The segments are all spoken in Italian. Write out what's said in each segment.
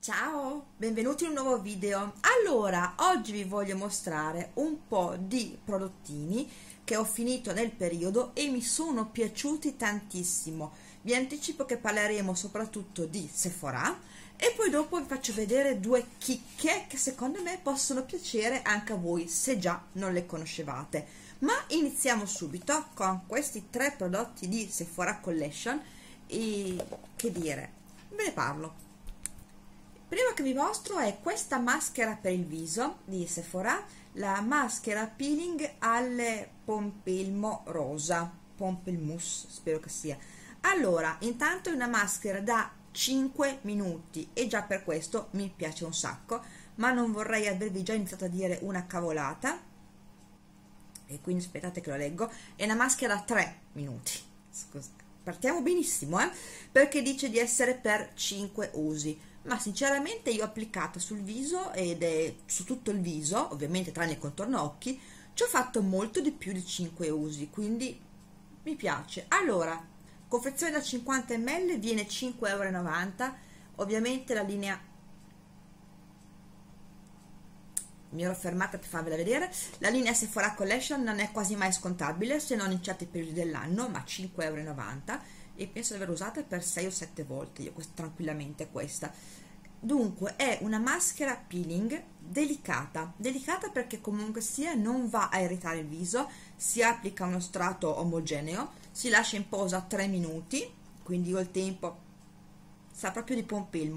Ciao, benvenuti in un nuovo video. Allora, oggi vi voglio mostrare un po' di prodottini che ho finito nel periodo e mi sono piaciuti tantissimo. Vi anticipo che parleremo soprattutto di Sephora e poi dopo vi faccio vedere due chicche che secondo me possono piacere anche a voi se già non le conoscevate. Ma iniziamo subito con questi tre prodotti di Sephora Collection e che dire, ve ne parlo. Prima che vi mostro è questa maschera per il viso di Sephora, la maschera peeling al pompelmo rosa, pompelmousse spero che sia. Allora, intanto è una maschera da 5 minuti e già per questo mi piace un sacco, ma non vorrei avervi già iniziato a dire una cavolata, e quindi aspettate che lo leggo. È una maschera da 3 minuti, scusa. Partiamo benissimo, perché dice di essere per 5 usi. Ma sinceramente io ho applicato sul viso ed è su tutto il viso, ovviamente tranne il contorno occhi, ci ho fatto molto di più di 5 usi, quindi mi piace. Allora, confezione da 50 ml viene 5,90 €, ovviamente la linea, mi ero fermata per farvela vedere, la linea Sephora Collection non è quasi mai scontabile se non in certi periodi dell'anno, ma 5,90 € e penso di aver usata per 6 o 7 volte io tranquillamente questa. Dunque è una maschera peeling delicata perché comunque sia non va a irritare il viso, si applica uno strato omogeneo, si lascia in posa 3 minuti, quindi io il tempo sa proprio di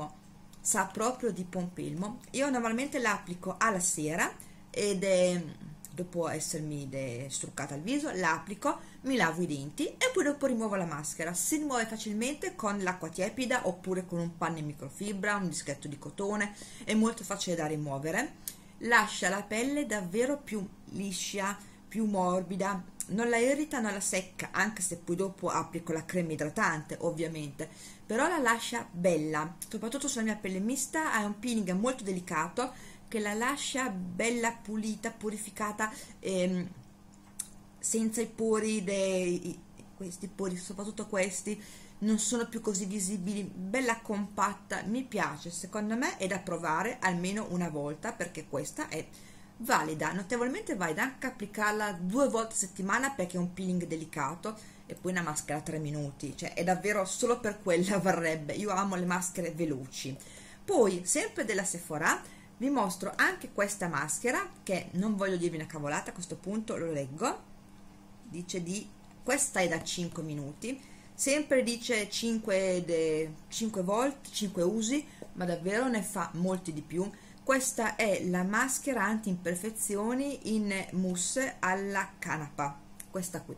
pompelmo. Io normalmente la applico alla sera ed è dopo essermi struccata il viso, la applico, mi lavo i denti e poi dopo rimuovo la maschera. Si rimuove facilmente con l'acqua tiepida oppure con un panno in microfibra, un dischetto di cotone, è molto facile da rimuovere. Lascia la pelle davvero più liscia, più morbida, non la irrita, non la secca, anche se poi dopo applico la crema idratante ovviamente, però la lascia bella, soprattutto sulla mia pelle mista. Ha un peeling molto delicato che la lascia bella pulita, purificata, senza i pori, questi pori, soprattutto questi, non sono più così visibili, bella compatta, mi piace, secondo me è da provare almeno una volta perché questa è valida, notevolmente valida, anche applicarla 2 volte a settimana perché è un peeling delicato e poi una maschera 3 minuti, cioè è davvero solo per quella varrebbe. Io amo le maschere veloci. Poi sempre della Sephora vi mostro anche questa maschera che non voglio dirvi una cavolata, a questo punto lo leggo, dice questa è da 5 minuti, sempre dice 5 volte, 5 usi, ma davvero ne fa molti di più. Questa è la maschera anti-imperfezioni in mousse alla canapa, questa qui.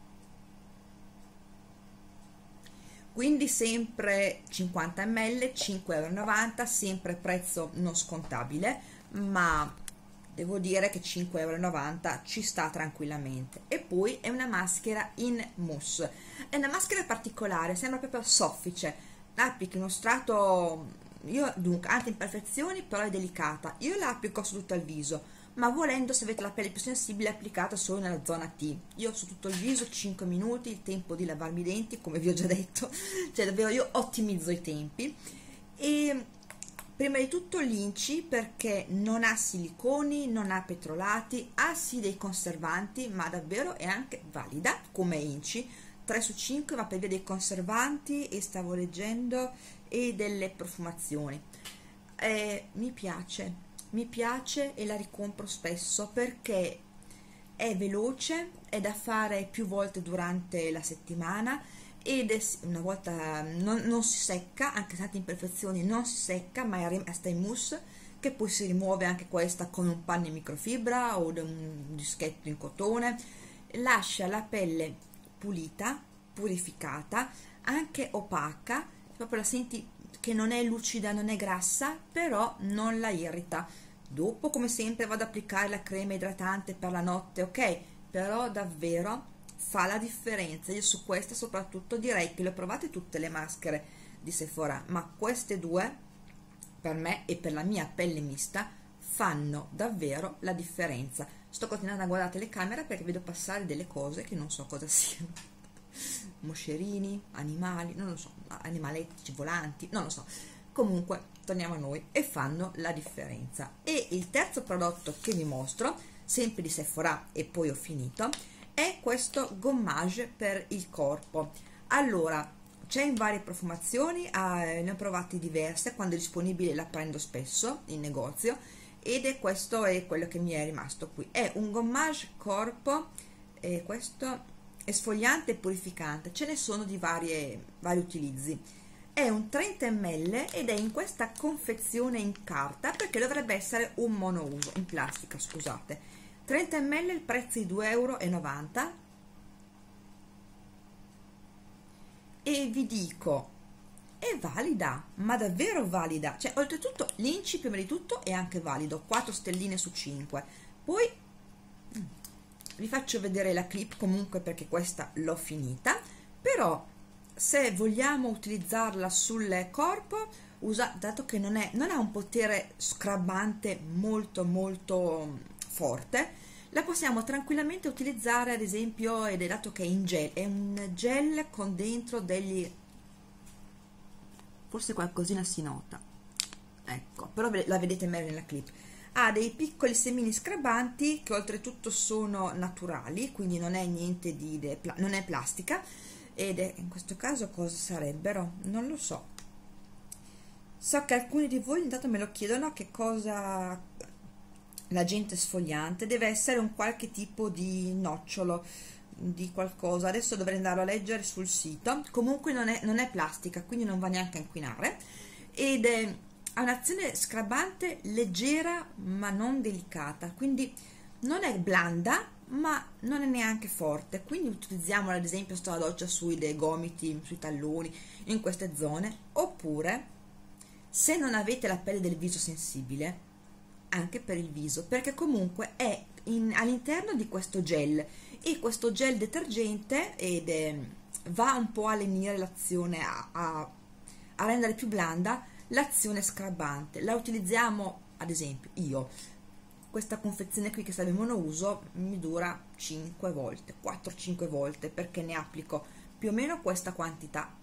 Quindi sempre 50 ml, 5,90 €, sempre prezzo non scontabile, ma devo dire che 5,90 € ci sta tranquillamente. E poi è una maschera in mousse, è una maschera particolare, sembra proprio soffice, applichi uno strato, io dunque anti-imperfezioni però è delicata, io la applico su tutto il viso, ma volendo, se avete la pelle più sensibile, applicata solo nella zona T. Io su tutto il viso 5 minuti, il tempo di lavarmi i denti, come vi ho già detto, cioè davvero io ottimizzo i tempi. E prima di tutto l'inci perché non ha siliconi, non ha petrolati, ha sì dei conservanti, ma davvero è anche valida come inci, 3 su 5, ma per via dei conservanti, e stavo leggendo, e delle profumazioni. Mi piace e la ricompro spesso perché è veloce, è da fare più volte durante la settimana ed è una volta non si secca, anche se tante imperfezioni non si secca, ma resta in mousse, che poi si rimuove anche questa con un panno in microfibra o un dischetto in cotone. Lascia la pelle pulita, purificata, anche opaca, proprio la senti che non è lucida, non è grassa, però non la irrita. Dopo, come sempre, vado ad applicare la crema idratante per la notte, ok? Però davvero fa la differenza. Io su questa soprattutto direi che le ho provate tutte le maschere di Sephora, ma queste due per me e per la mia pelle mista fanno davvero la differenza. Sto continuando a guardare la telecamera perché vedo passare delle cose che non so cosa siano. Moscerini, animali, non lo so, animaletti volanti, non lo so, comunque torniamo a noi e fanno la differenza. E il terzo prodotto che vi mostro, sempre di Sephora e poi ho finito, è questo gommage per il corpo. Allora, c'è in varie profumazioni, ne ho provati diverse, quando è disponibile la prendo spesso in negozio, questo è quello che mi è rimasto qui. È un gommage corpo, questo esfoliante e purificante, ce ne sono di vari utilizzi. È un 30 ml ed è in questa confezione in carta, perché dovrebbe essere un monouso, in plastica, scusate. 30 ml, il prezzo di 2,90 €. E vi dico, è valida, ma davvero valida, cioè oltretutto l'inci prima di tutto è anche valido, 4 stelline su 5. Poi vi faccio vedere la clip comunque, perché questa l'ho finita, però se vogliamo utilizzarla sul corpo, dato che non ha un potere scrabbante molto forte, la possiamo tranquillamente utilizzare, ad esempio, ed è dato che è in gel, è un gel con dentro degli, forse qualcosina si nota, ecco, però la vedete meglio nella clip. Ha dei piccoli semini scrabbanti che oltretutto sono naturali, quindi non è niente non è plastica, ed è, in questo caso cosa sarebbero? Non lo so. So che alcuni di voi intanto me lo chiedono, che cosa l'agente sfogliante deve essere, un qualche tipo di nocciolo di qualcosa, adesso dovrei andarlo a leggere sul sito. Comunque non è plastica, quindi non va neanche a inquinare, ed ha un'azione scrabbante leggera ma non delicata, quindi non è blanda ma non è neanche forte, quindi utilizziamola ad esempio sto alla doccia sui dei gomiti, sui talloni, in queste zone, oppure se non avete la pelle del viso sensibile, anche per il viso, perché comunque è all'interno di questo gel, e questo gel detergente va un po' a lenire l'azione, a rendere più blanda l'azione scrabbante. La utilizziamo, ad esempio, io questa confezione qui che serve monouso mi dura 5 volte, 4-5 volte, perché ne applico più o meno questa quantità.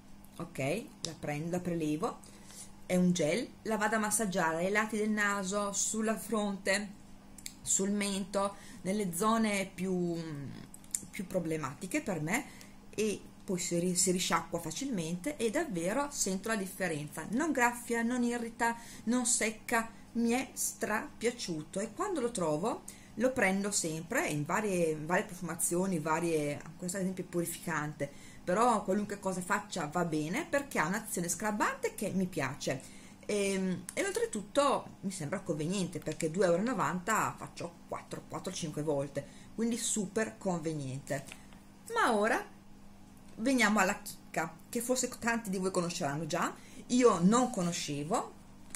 Ok, la prendo, la prelevo, è un gel, la vado a massaggiare ai lati del naso, sulla fronte, sul mento, nelle zone più problematiche per me, e poi si risciacqua facilmente e davvero sento la differenza. Non graffia, non irrita, non secca, mi è piaciuto, e quando lo trovo lo prendo sempre in varie profumazioni, questo ad esempio è purificante, però qualunque cosa faccia va bene, perché ha un'azione scrabbante che mi piace, e oltretutto mi sembra conveniente, perché 2,90 € faccio 4-5 volte, quindi super conveniente. Ma ora veniamo alla chicca, che forse tanti di voi conosceranno già, io non conoscevo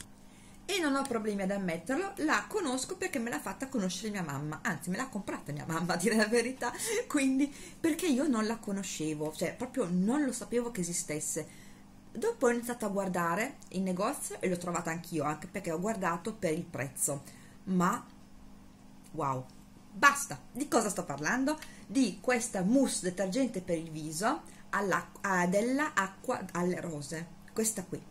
e non ho problemi ad ammetterlo, la conosco perché me l'ha fatta conoscere mia mamma, anzi me l'ha comprata mia mamma, a dire la verità, quindi perché io non la conoscevo, cioè proprio non lo sapevo che esistesse. Dopo ho iniziato a guardare in negozio e l'ho trovata anch'io, anche perché ho guardato per il prezzo, ma wow, basta. Di cosa sto parlando? Di questa mousse detergente per il viso della acqua alle rose, questa qui.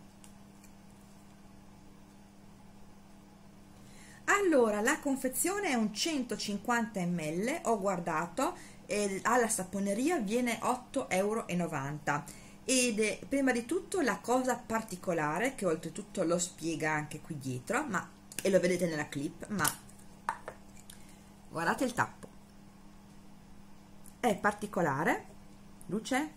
Allora, la confezione è un 150 ml, ho guardato, e alla saponeria viene 8,90 € ed prima di tutto la cosa particolare, che oltretutto lo spiega anche qui dietro, e lo vedete nella clip, ma guardate il tappo, è particolare, luce,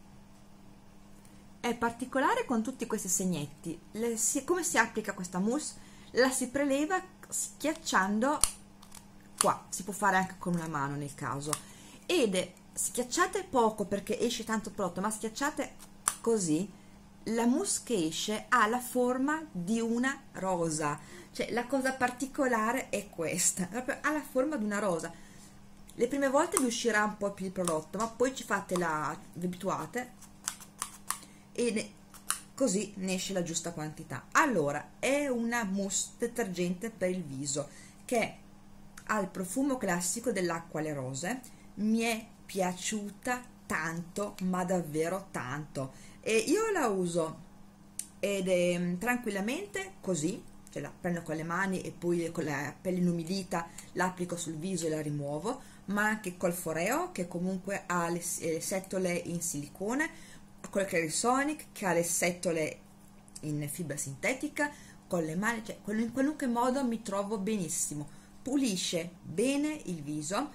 è particolare con tutti questi segnetti. Come si applica questa mousse? La si preleva schiacciando qua, si può fare anche con una mano nel caso, ed schiacciate poco perché esce tanto prodotto, ma schiacciate così, la mousse che esce ha la forma di una rosa, cioè la cosa particolare è questa, proprio ha la forma di una rosa. Le prime volte vi uscirà un po' più di prodotto, ma poi vi abituate e così ne esce la giusta quantità. Allora, è una mousse detergente per il viso che ha il profumo classico dell'acqua alle rose, mi è piaciuta tanto, ma davvero tanto, e io la uso ed tranquillamente così, cioè la prendo con le mani e poi con la pelle inumidita l'applico sul viso e la rimuovo, ma anche col Foreo, che comunque ha le setole in silicone, col Clarisonic che ha le setole in fibra sintetica, con le mani, cioè in qualunque modo mi trovo benissimo, pulisce bene il viso,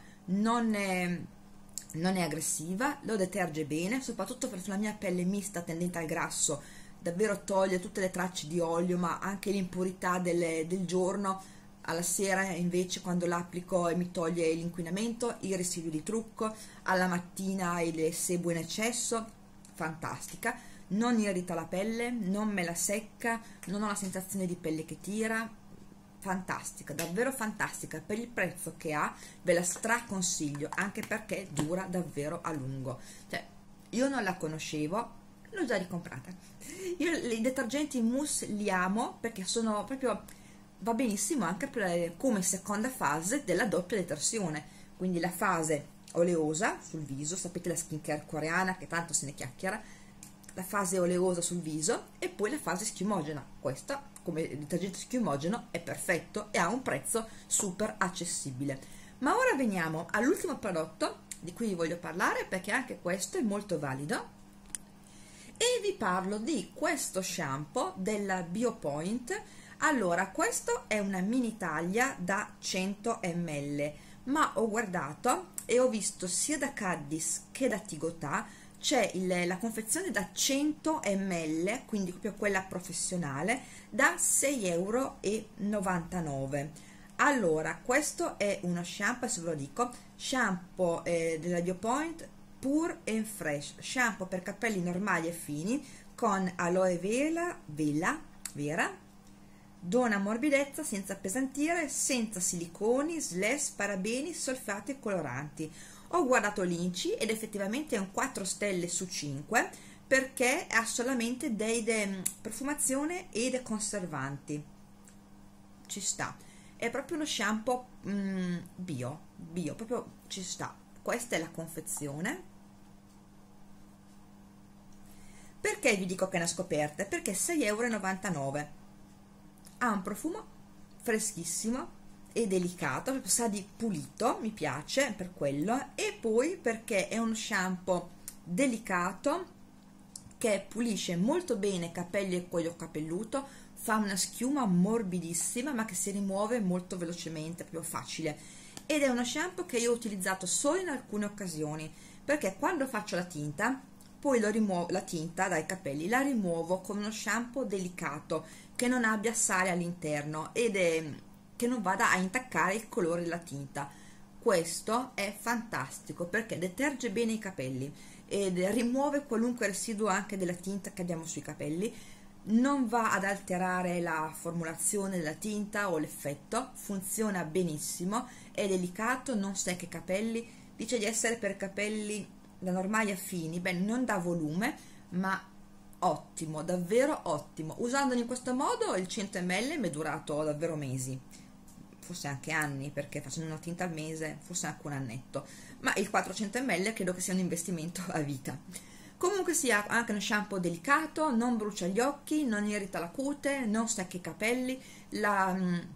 non è aggressiva, lo deterge bene, soprattutto per la mia pelle mista tendente al grasso, davvero toglie tutte le tracce di olio, ma anche l'impurità del giorno. Alla sera invece, quando l'applico, mi toglie l'inquinamento, il residuo di trucco, alla mattina il sebo in eccesso, fantastica, non irrita la pelle, non me la secca, non ho la sensazione di pelle che tira, fantastica, davvero fantastica. Per il prezzo che ha ve la straconsiglio, anche perché dura davvero a lungo. Cioè, io non la conoscevo, l'ho già ricomprata. Io i detergenti in mousse li amo perché sono proprio, va benissimo anche come seconda fase della doppia detersione, quindi la fase oleosa sul viso, sapete la skincare coreana che tanto se ne chiacchiera, la fase oleosa sul viso e poi la fase schiumogena. Questa come detergente schiumogeno è perfetto e ha un prezzo super accessibile. Ma ora veniamo all'ultimo prodotto di cui vi voglio parlare, perché anche questo è molto valido, e vi parlo di questo shampoo della Biopoint. Allora, questo è una mini taglia da 100 ml, ma ho guardato e ho visto sia da Caddis che da Tigotà c'è la confezione da 100 ml, quindi proprio quella professionale, da 6,99 €. Allora, questo è uno shampoo, se ve lo dico, shampoo della Biopoint Pure and Fresh, shampoo per capelli normali e fini con aloe vera, dona morbidezza senza appesantire, senza siliconi, SLS, parabeni, solfati e coloranti. Ho guardato l'INCI ed effettivamente è un 4 stelle su 5 perché ha solamente profumazione ed conservanti. Ci sta. È proprio uno shampoo bio, proprio ci sta. Questa è la confezione. Perché vi dico che è una scoperta? Perché 6,99 €. Ha un profumo freschissimo e delicato, proprio sa di pulito, mi piace per quello, e poi perché è uno shampoo delicato che pulisce molto bene capelli e cuoio capelluto, fa una schiuma morbidissima ma che si rimuove molto velocemente, proprio facile, ed è uno shampoo che io ho utilizzato solo in alcune occasioni, perché quando faccio la tinta poi lo rimuovo, la tinta dai capelli la rimuovo con uno shampoo delicato che non abbia sale all'interno che non vada a intaccare il colore della tinta. Questo è fantastico perché deterge bene i capelli ed rimuove qualunque residuo anche della tinta che abbiamo sui capelli, non va ad alterare la formulazione della tinta o l'effetto, funziona benissimo, è delicato, non secca i capelli, dice di essere per capelli da normali a fini, beh, non dà volume, ma ottimo, davvero ottimo. Usandolo in questo modo il 100 ml mi è durato davvero mesi, forse anche anni, perché facendo una tinta al mese, forse anche un annetto, ma il 400 ml credo che sia un investimento a vita. Comunque sia, anche uno shampoo delicato, non brucia gli occhi, non irrita la cute, non secca i capelli, la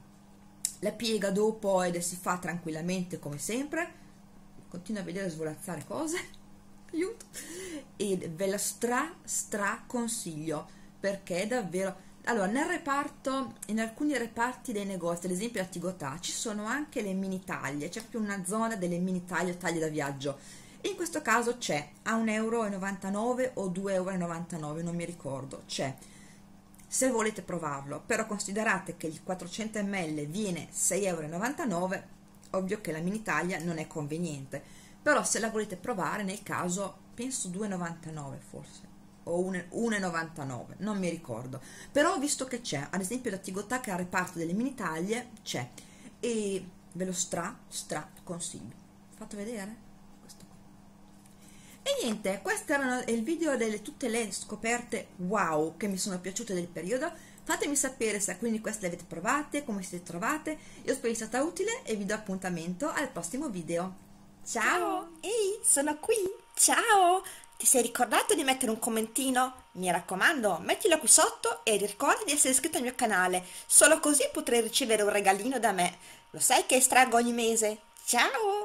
piega dopo ed si fa tranquillamente come sempre. Continuo a vedere svolazzare cose, aiuto, e ve la stra consiglio perché è davvero. Allora, nel reparto, in alcuni reparti dei negozi, ad esempio a Tigotà, ci sono anche le mini taglie, c'è proprio una zona delle mini taglie, taglie da viaggio. In questo caso c'è a 1,99 € o 2,99 €, non mi ricordo, c'è. Se volete provarlo, però considerate che il 400 ml viene 6,99 €, ovvio che la mini taglia non è conveniente, però se la volete provare, nel caso, penso 2,99 € forse, o 1,99 €, non mi ricordo, però ho visto che c'è, ad esempio da Tigotà che ha il reparto delle mini taglie, c'è, e ve lo stra consiglio. Fatto vedere? Questo qua. E niente, questo era il video delle tutte le scoperte wow che mi sono piaciute del periodo. Fatemi sapere se alcune di queste le avete provate, come siete trovate. Io spero sia stata utile e vi do appuntamento al prossimo video. Ciao! Ciao, ehi, sono qui. Ciao! Ti sei ricordato di mettere un commentino? Mi raccomando, mettilo qui sotto e ricorda di essere iscritto al mio canale, solo così potrai ricevere un regalino da me. Lo sai che estraggo ogni mese? Ciao!